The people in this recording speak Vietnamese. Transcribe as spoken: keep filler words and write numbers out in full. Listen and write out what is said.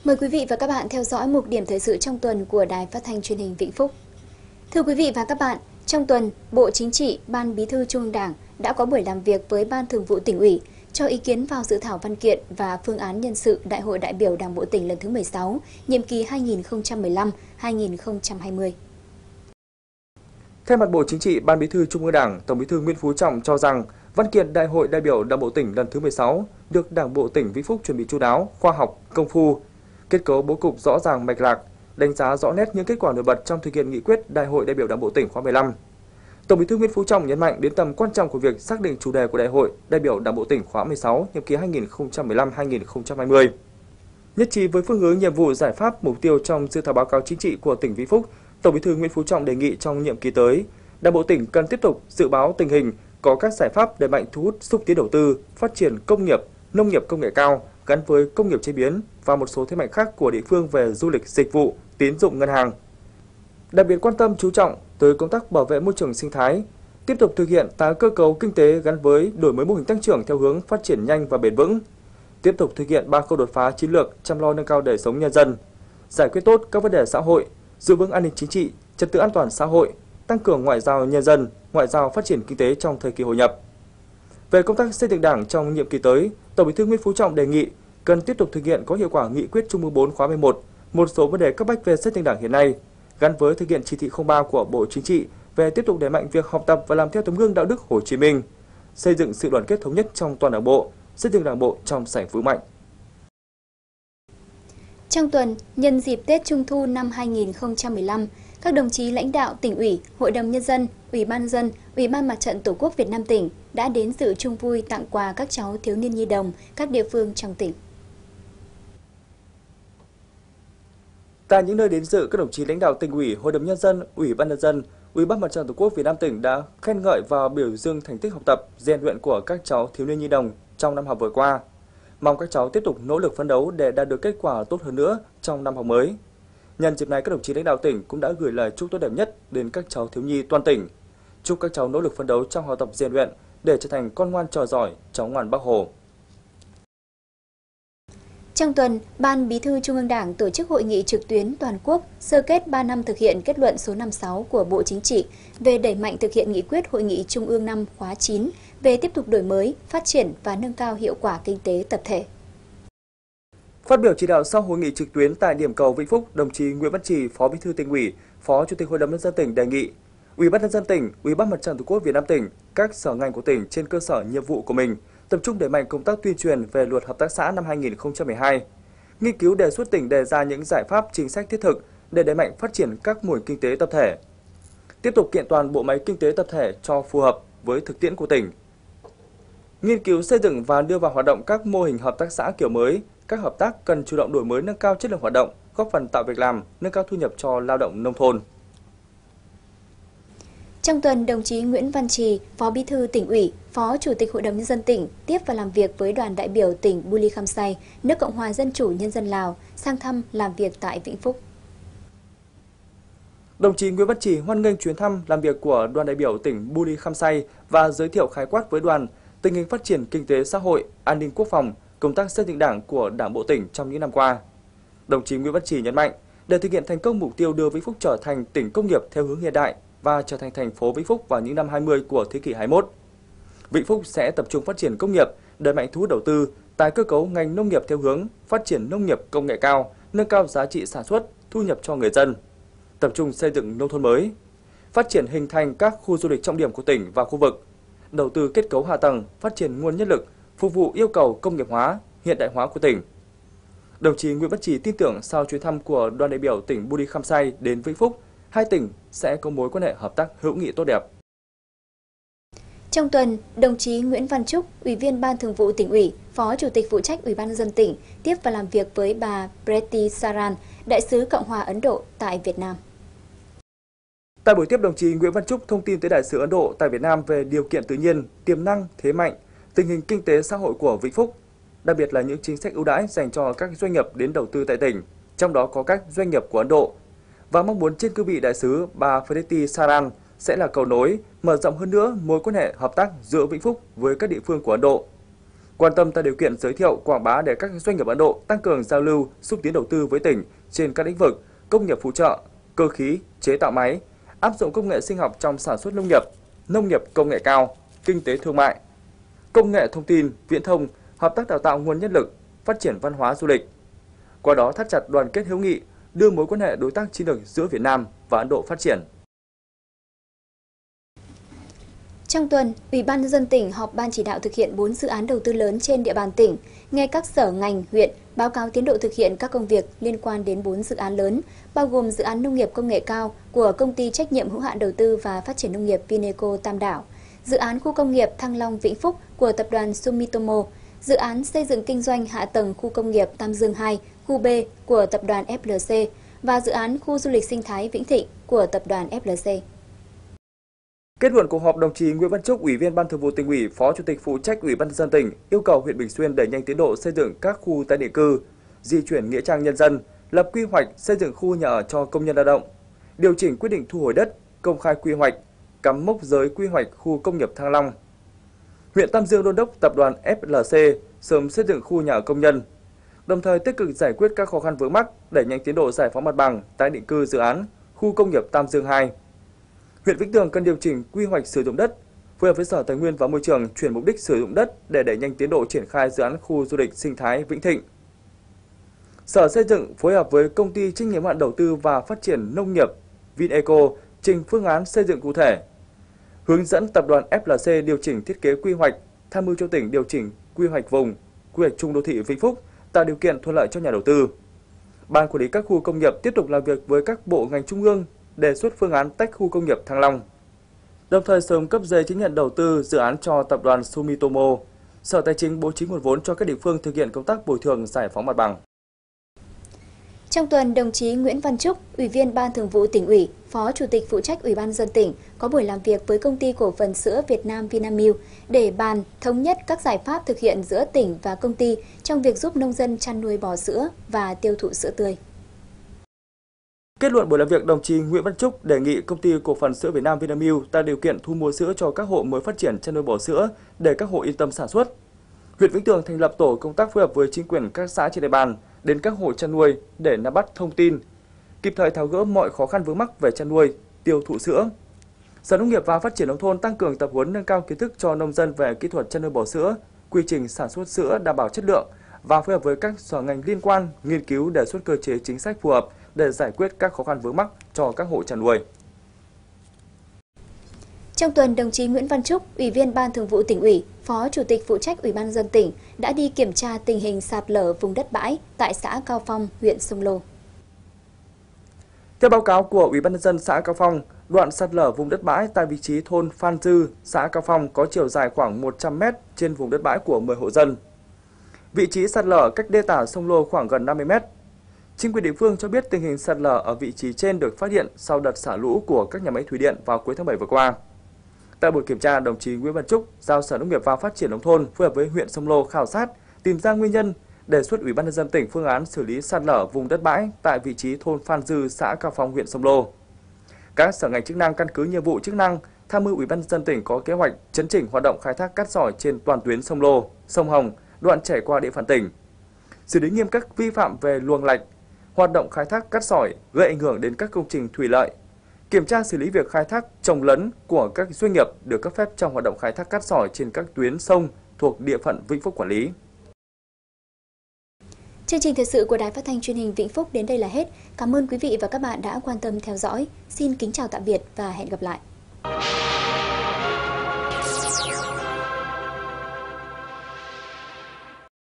Mời quý vị và các bạn theo dõi mục điểm thời sự trong tuần của Đài Phát thanh Truyền hình Vĩnh Phúc. Thưa quý vị và các bạn, trong tuần, Bộ Chính trị, Ban Bí thư Trung ương Đảng đã có buổi làm việc với Ban Thường vụ Tỉnh ủy, cho ý kiến vào dự thảo văn kiện và phương án nhân sự Đại hội đại biểu Đảng bộ tỉnh lần thứ mười sáu, nhiệm kỳ hai nghìn không trăm mười lăm đến hai nghìn không trăm hai mươi. Thay mặt Bộ Chính trị, Ban Bí thư Trung ương Đảng, Tổng Bí thư Nguyễn Phú Trọng cho rằng văn kiện Đại hội đại biểu Đảng bộ tỉnh lần thứ mười sáu được Đảng bộ tỉnh Vĩnh Phúc chuẩn bị chu đáo, khoa học, công phu, kết cấu bố cục rõ ràng mạch lạc, đánh giá rõ nét những kết quả nổi bật trong thực hiện nghị quyết Đại hội đại biểu Đảng bộ tỉnh khóa mười lăm. Tổng Bí thư Nguyễn Phú Trọng nhấn mạnh đến tầm quan trọng của việc xác định chủ đề của Đại hội đại biểu Đảng bộ tỉnh khóa mười sáu, nhiệm kỳ hai nghìn không trăm mười lăm đến hai nghìn không trăm hai mươi. Nhất trí với phương hướng, nhiệm vụ, giải pháp, mục tiêu trong dự thảo báo cáo chính trị của tỉnh Vĩnh Phúc, Tổng Bí thư Nguyễn Phú Trọng đề nghị trong nhiệm kỳ tới, Đảng bộ tỉnh cần tiếp tục dự báo tình hình, có các giải pháp đẩy mạnh thu hút xúc tiến đầu tư, phát triển công nghiệp, nông nghiệp công nghệ cao gắn với công nghiệp chế biến và một số thế mạnh khác của địa phương về du lịch, dịch vụ, tín dụng, ngân hàng. Đặc biệt quan tâm chú trọng tới công tác bảo vệ môi trường sinh thái, tiếp tục thực hiện tái cơ cấu kinh tế gắn với đổi mới mô hình tăng trưởng theo hướng phát triển nhanh và bền vững, tiếp tục thực hiện ba khâu đột phá chiến lược chăm lo nâng cao đời sống nhân dân, giải quyết tốt các vấn đề xã hội, giữ vững an ninh chính trị, trật tự an toàn xã hội, tăng cường ngoại giao nhân dân, ngoại giao phát triển kinh tế trong thời kỳ hội nhập. Về công tác xây dựng Đảng trong nhiệm kỳ tới, Tổng Bí thư Nguyễn Phú Trọng đề nghị cần tiếp tục thực hiện có hiệu quả nghị quyết Trung ương bốn khóa mười một, một số vấn đề cấp bách về xây dựng Đảng hiện nay, gắn với thực hiện chỉ thị không ba của Bộ Chính trị về tiếp tục đẩy mạnh việc học tập và làm theo tấm gương đạo đức Hồ Chí Minh, xây dựng sự đoàn kết thống nhất trong toàn Đảng bộ, xây dựng Đảng bộ trong sạch vững mạnh. Trong tuần, nhân dịp Tết Trung thu năm hai nghìn không trăm mười lăm, các đồng chí lãnh đạo Tỉnh ủy, Hội đồng Nhân dân, Ủy ban Nhân dân, Ủy ban Mặt trận Tổ quốc Việt Nam tỉnh đã đến dự chung vui tặng quà các cháu thiếu niên nhi đồng các địa phương trong tỉnh. Tại những nơi đến dự, các đồng chí lãnh đạo Tỉnh ủy, Hội đồng Nhân dân, Ủy ban Nhân dân, Ủy ban Mặt trận Tổ quốc Việt Nam tỉnh đã khen ngợi và biểu dương thành tích học tập, rèn luyện của các cháu thiếu niên nhi đồng trong năm học vừa qua. Mong các cháu tiếp tục nỗ lực phấn đấu để đạt được kết quả tốt hơn nữa trong năm học mới. Nhân dịp này, các đồng chí lãnh đạo tỉnh cũng đã gửi lời chúc tốt đẹp nhất đến các cháu thiếu nhi toàn tỉnh. Chúc các cháu nỗ lực phấn đấu trong học tập rèn luyện để trở thành con ngoan trò giỏi, cháu ngoan Bác Hồ. Trong tuần, Ban Bí thư Trung ương Đảng tổ chức hội nghị trực tuyến toàn quốc sơ kết ba năm thực hiện kết luận số năm mươi sáu của Bộ Chính trị về đẩy mạnh thực hiện nghị quyết Hội nghị Trung ương năm khóa chín về tiếp tục đổi mới, phát triển và nâng cao hiệu quả kinh tế tập thể. Phát biểu chỉ đạo sau hội nghị trực tuyến tại điểm cầu Vĩnh Phúc, đồng chí Nguyễn Văn Trì, Phó Bí thư Tỉnh ủy, Phó Chủ tịch Hội đồng Nhân dân tỉnh đề nghị Ủy ban Nhân dân tỉnh, Ủy ban Mặt trận Tổ quốc Việt Nam tỉnh, các sở ngành của tỉnh trên cơ sở nhiệm vụ của mình tập trung đẩy mạnh công tác tuyên truyền về Luật Hợp tác xã năm hai nghìn không trăm mười hai, nghiên cứu đề xuất tỉnh đề ra những giải pháp chính sách thiết thực để đẩy mạnh phát triển các mô hình kinh tế tập thể, tiếp tục kiện toàn bộ máy kinh tế tập thể cho phù hợp với thực tiễn của tỉnh, nghiên cứu xây dựng và đưa vào hoạt động các mô hình hợp tác xã kiểu mới. Các hợp tác cần chủ động đổi mới, nâng cao chất lượng hoạt động, góp phần tạo việc làm, nâng cao thu nhập cho lao động nông thôn. Trong tuần, đồng chí Nguyễn Văn Trì, Phó Bí thư Tỉnh ủy, Phó Chủ tịch Hội đồng Nhân dân tỉnh tiếp và làm việc với đoàn đại biểu tỉnh Buli Kham Say, nước Cộng hòa Dân chủ Nhân dân Lào, sang thăm làm việc tại Vĩnh Phúc. Đồng chí Nguyễn Văn Trì hoan nghênh chuyến thăm làm việc của đoàn đại biểu tỉnh Buli Kham Say và giới thiệu khái quát với đoàn tình hình phát triển kinh tế xã hội, an ninh quốc phòng, công tác xây dựng Đảng của Đảng bộ tỉnh trong những năm qua. Đồng chí Nguyễn Văn Trì nhấn mạnh, để thực hiện thành công mục tiêu đưa Vĩnh Phúc trở thành tỉnh công nghiệp theo hướng hiện đại và trở thành thành phố Vĩnh Phúc vào những năm hai mươi của thế kỷ hai mươi mốt, Vĩnh Phúc sẽ tập trung phát triển công nghiệp, đẩy mạnh thu hút đầu tư, tái cơ cấu ngành nông nghiệp theo hướng phát triển nông nghiệp công nghệ cao, nâng cao giá trị sản xuất, thu nhập cho người dân, tập trung xây dựng nông thôn mới, phát triển hình thành các khu du lịch trọng điểm của tỉnh và khu vực, đầu tư kết cấu hạ tầng, phát triển nguồn nhân lực, phục vụ yêu cầu công nghiệp hóa, hiện đại hóa của tỉnh. Đồng chí Nguyễn Văn Trì tin tưởng sau chuyến thăm của đoàn đại biểu tỉnh Buli Kham Say đến Vĩnh Phúc, hai tỉnh sẽ có mối quan hệ hợp tác hữu nghị tốt đẹp. Trong tuần, đồng chí Nguyễn Văn Trúc, Ủy viên Ban Thường vụ Tỉnh ủy, Phó Chủ tịch phụ trách Ủy ban Nhân dân tỉnh tiếp và làm việc với bà Preti Saran, Đại sứ Cộng hòa Ấn Độ tại Việt Nam. Tại buổi tiếp, đồng chí Nguyễn Văn Trúc thông tin tới Đại sứ Ấn Độ tại Việt Nam về điều kiện tự nhiên, tiềm năng, thế mạnh, tình hình kinh tế xã hội của Vĩnh Phúc, đặc biệt là những chính sách ưu đãi dành cho các doanh nghiệp đến đầu tư tại tỉnh, trong đó có các doanh nghiệp của Ấn Độ, và mong muốn trên cương vị đại sứ, bà Preti Saran sẽ là cầu nối, mở rộng hơn nữa mối quan hệ hợp tác giữa Vĩnh Phúc với các địa phương của Ấn Độ. quan tâm tạo điều kiện giới thiệu, quảng bá để các doanh nghiệp Ấn Độ tăng cường giao lưu, xúc tiến đầu tư với tỉnh trên các lĩnh vực công nghiệp phụ trợ, cơ khí, chế tạo máy, áp dụng công nghệ sinh học trong sản xuất nông nghiệp, nông nghiệp công nghệ cao, kinh tế thương mại, công nghệ thông tin, viễn thông, hợp tác đào tạo nguồn nhân lực, phát triển văn hóa du lịch. Qua đó thắt chặt đoàn kết hữu nghị, đưa mối quan hệ đối tác chiến lược giữa Việt Nam và Ấn Độ phát triển. Trong tuần, Ủy ban nhân dân tỉnh họp ban chỉ đạo thực hiện bốn dự án đầu tư lớn trên địa bàn tỉnh, nghe các sở ngành, huyện báo cáo tiến độ thực hiện các công việc liên quan đến bốn dự án lớn, bao gồm dự án nông nghiệp công nghệ cao của Công ty trách nhiệm hữu hạn đầu tư và phát triển nông nghiệp Vineco Tam Đảo, dự án khu công nghiệp Thăng Long Vĩnh Phúc của tập đoàn Sumitomo, dự án xây dựng kinh doanh hạ tầng khu công nghiệp Tam Dương hai, khu B của tập đoàn ép lờ xê và dự án khu du lịch sinh thái Vĩnh Thịnh của tập đoàn ép lờ xê. Kết luận cuộc họp, đồng chí Nguyễn Văn Trúc, Ủy viên Ban Thường vụ Tỉnh ủy, Phó Chủ tịch phụ trách Ủy ban nhân dân tỉnh yêu cầu huyện Bình Xuyên đẩy nhanh tiến độ xây dựng các khu tái định cư, di chuyển nghĩa trang nhân dân, lập quy hoạch xây dựng khu nhà ở cho công nhân lao động, điều chỉnh quyết định thu hồi đất, công khai quy hoạch, cắm mốc giới quy hoạch khu công nghiệp Thăng Long. Huyện Tam Dương đôn đốc tập đoàn ép lờ xê sớm xây dựng khu nhà ở công nhân, đồng thời tích cực giải quyết các khó khăn vướng mắc, đẩy nhanh tiến độ giải phóng mặt bằng, tái định cư dự án khu công nghiệp Tam Dương hai. Huyện Vĩnh Tường cần điều chỉnh quy hoạch sử dụng đất, phối hợp với Sở Tài nguyên và Môi trường chuyển mục đích sử dụng đất để đẩy nhanh tiến độ triển khai dự án khu du lịch sinh thái Vĩnh Thịnh. Sở Xây dựng phối hợp với Công ty trách nhiệm hữu hạn đầu tư và phát triển nông nghiệp Vineco trình phương án xây dựng cụ thể, hướng dẫn tập đoàn ép lờ xê điều chỉnh thiết kế quy hoạch, tham mưu cho tỉnh điều chỉnh quy hoạch vùng, quy hoạch chung đô thị Vĩnh Phúc, tạo điều kiện thuận lợi cho nhà đầu tư. Ban quản lý các khu công nghiệp tiếp tục làm việc với các bộ ngành trung ương, đề xuất phương án tách khu công nghiệp Thăng Long, đồng thời sớm cấp giấy chứng nhận đầu tư dự án cho tập đoàn Sumitomo. Sở Tài chính bố trí nguồn vốn cho các địa phương thực hiện công tác bồi thường giải phóng mặt bằng. Trong tuần, đồng chí Nguyễn Văn Trúc, Ủy viên Ban Thường vụ Tỉnh ủy, Phó Chủ tịch phụ trách Ủy ban nhân dân tỉnh có buổi làm việc với Công ty cổ phần sữa Việt Nam Vinamilk để bàn thống nhất các giải pháp thực hiện giữa tỉnh và công ty trong việc giúp nông dân chăn nuôi bò sữa và tiêu thụ sữa tươi. Kết luận buổi làm việc, đồng chí Nguyễn Văn Trúc đề nghị Công ty cổ phần sữa Việt Nam Vinamilk tạo điều kiện thu mua sữa cho các hộ mới phát triển chăn nuôi bò sữa để các hộ yên tâm sản xuất. Huyện Vĩnh Tường thành lập tổ công tác phối hợp với chính quyền các xã trên địa bàn đến các hộ chăn nuôi để nắm bắt thông tin, kịp thời tháo gỡ mọi khó khăn vướng mắc về chăn nuôi, tiêu thụ sữa. Sở Nông nghiệp và Phát triển nông thôn tăng cường tập huấn nâng cao kiến thức cho nông dân về kỹ thuật chăn nuôi bò sữa, quy trình sản xuất sữa đảm bảo chất lượng và phối hợp với các sở ngành liên quan nghiên cứu đề xuất cơ chế chính sách phù hợp để giải quyết các khó khăn vướng mắc cho các hộ chăn nuôi. Trong tuần, đồng chí Nguyễn Văn Trúc, Ủy viên Ban Thường vụ Tỉnh ủy, Phó Chủ tịch phụ trách Ủy ban nhân dân tỉnh đã đi kiểm tra tình hình sạt lở vùng đất bãi tại xã Cao Phong, huyện Sông Lô. Theo báo cáo của Ủy ban nhân dân xã Cao Phong, đoạn sạt lở vùng đất bãi tại vị trí thôn Phan Dư, xã Cao Phong có chiều dài khoảng một trăm mét trên vùng đất bãi của mười hộ dân. Vị trí sạt lở cách đê tả sông Lô khoảng gần năm mươi mét. Chính quyền địa phương cho biết tình hình sạt lở ở vị trí trên được phát hiện sau đợt xả lũ của các nhà máy thủy điện vào cuối tháng bảy vừa qua. Tại buổi kiểm tra, đồng chí Nguyễn Văn Trúc giao Sở Nông nghiệp và Phát triển nông thôn phối hợp với huyện Sông Lô khảo sát, tìm ra nguyên nhân, đề xuất Ủy ban nhân dân tỉnh phương án xử lý sạt lở vùng đất bãi tại vị trí thôn Phan Dư, xã Cao Phong, huyện Sông Lô. Các sở ngành chức năng căn cứ nhiệm vụ chức năng tham mưu Ủy ban nhân dân tỉnh có kế hoạch chấn chỉnh hoạt động khai thác cát sỏi trên toàn tuyến sông Lô, sông Hồng, đoạn chảy qua địa phận tỉnh, xử lý nghiêm các vi phạm về luồng lạch, hoạt động khai thác cát sỏi gây ảnh hưởng đến các công trình thủy lợi, kiểm tra xử lý việc khai thác trồng lấn của các doanh nghiệp được cấp phép trong hoạt động khai thác cát sỏi trên các tuyến sông thuộc địa phận Vĩnh Phúc quản lý. Chương trình thời sự của Đài Phát thanh Truyền hình Vĩnh Phúc đến đây là hết. Cảm ơn quý vị và các bạn đã quan tâm theo dõi. Xin kính chào tạm biệt và hẹn gặp lại.